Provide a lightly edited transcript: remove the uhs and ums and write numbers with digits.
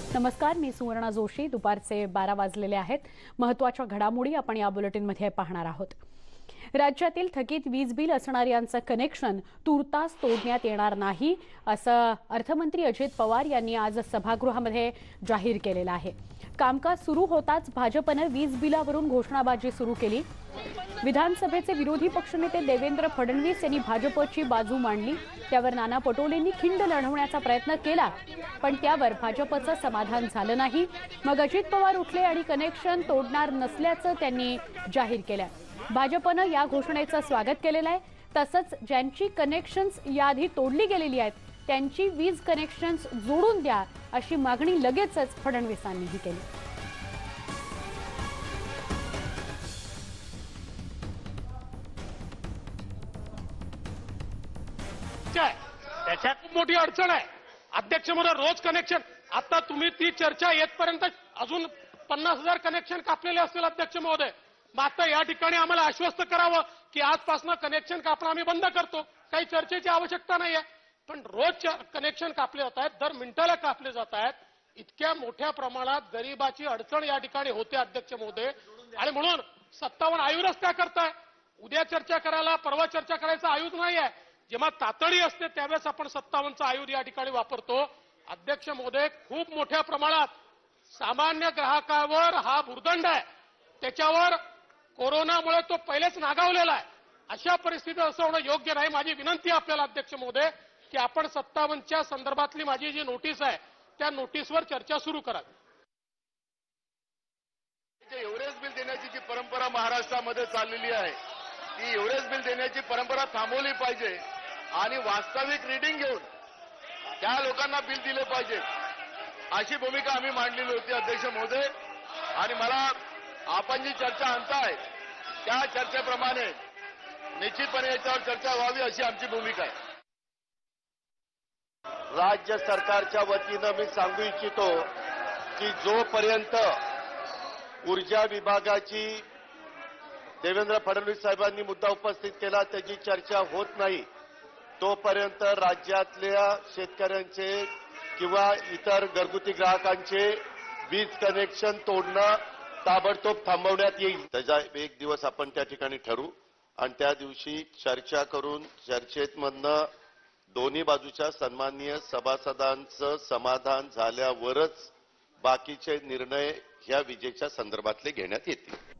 नमस्कार, मी सुवर्णा जोशी। दुपारचे 12 वाजलेले आहेत। महत्त्वाच्या घडामोडी आपण या बुलेटिनमध्ये पाहणार आहोत। राज्यातील थकीत वीज बिल असणाऱ्यांचं कनेक्शन तुर्तास तोडण्यात येणार नाही, असं अर्थमंत्री अजित पवार यांनी आज सभागृहामध्ये जाहीर केलेलं आहे। कामकाज सुरू होताच भाजपने वीज बिलावरून घोषणाबाजी सुरू केली। विधानसभेचे विरोधी पक्षनेते देवेंद्र फडणवीस यांनी भाजपची बाजू मांडली। त्यावर नाना पटोलेंनी खिंड लढवण्याचा प्रयत्न केला, पण त्यावर भाजपचं समाधान झालं नाही। मग अजित पवार उठले आणि कनेक्शन तोडणार नसल्याचं त्यांनी जाहीर केलं। भाजपनं या घोषणेचं स्वागत केलेलं आहे। तसंच ज्यांची कनेक्शन्स याआधी तोडली गेलेली आहेत त्यांची वीज कनेक्शन्स जोडून द्या, अशी मागणी लगेचच फडणवीसांनीही केली। त्याच्यात खूप मोठी अडचण आहे। अध्यक्ष महोदय, रोज कनेक्शन, आता तुम्ही ती चर्चा येतपर्यंत अजून 50,000 कनेक्शन कापलेले असतील अध्यक्ष महोदय। मग आता या ठिकाणी आम्हाला आश्वस्त करावं की आजपासून कनेक्शन कापणं आम्ही बंद करतो, काही चर्चेची आवश्यकता नाहीये। पण रोज कनेक्शन कापले जात आहेत, दर मिनिटाला कापले जात आहेत। इतक्या मोठ्या प्रमाणात गरिबाची अडचण या ठिकाणी होते अध्यक्ष महोदय, आणि म्हणून 57 आयुधच त्या करताय। उद्या चर्चा करायला, परवा चर्चा करायचा आयुध नाही आहे। जेव्हा तातडी असते त्यावेळेस आपण 57चा आयुध या ठिकाणी वापरतो। अध्यक्ष महोदय, खूप मोठ्या प्रमाणात सामान्य ग्राहकावर हा भुर्दंड आहे, त्याच्यावर कोरोनामुळे तो पहिलेच नागावलेला आहे। अशा परिस्थितीत असं होणं योग्य नाही। माझी विनंती आहे आपल्याला अध्यक्ष महोदय की आपण 57च्या संदर्भातली माझी जी नोटीस आहे त्या नोटीसवर चर्चा सुरू करावी। एव्हरेज बिल देण्याची जी परंपरा महाराष्ट्रामध्ये चाललेली आहे, ती एव्हरेज बिल देण्याची परंपरा थांबवली पाहिजे आणि वास्तविक रीडिंग घेऊन त्या लोकांना बिल दिले पाहिजे, अशी भूमिका आम्ही मांडलेली होती अध्यक्ष महोदय। आणि मला आपण जी चर्चा आणताय त्या चर्चेप्रमाणे निश्चितपणे याच्यावर चर्चा व्हावी अशी आमची भूमिका आहे। राज्य सरकारच्या वतीनं मी सांगू इच्छितो की जोपर्यंत ऊर्जा विभागाची देवेंद्र फडणवीस साहेबांनी मुद्दा उपस्थित केला त्याची चर्चा होत नाही, तोपर्यंत राज्यातल्या शेतकऱ्यांचे किंवा इतर घरगुती ग्राहकांचे वीज कनेक्शन तोडणं ताबडतोब थांबवण्यात येईल। त्याचा एक दिवस आपण त्या ठिकाणी ठरवू आणि त्या दिवशी चर्चा करून चर्चेमधनं दोन्ही बाजूच्या सन्माननीय सभासदांचं समाधान झाल्यावरच बाकीचे निर्णय ह्या विजेच्या संदर्भातले घेण्यात येतील।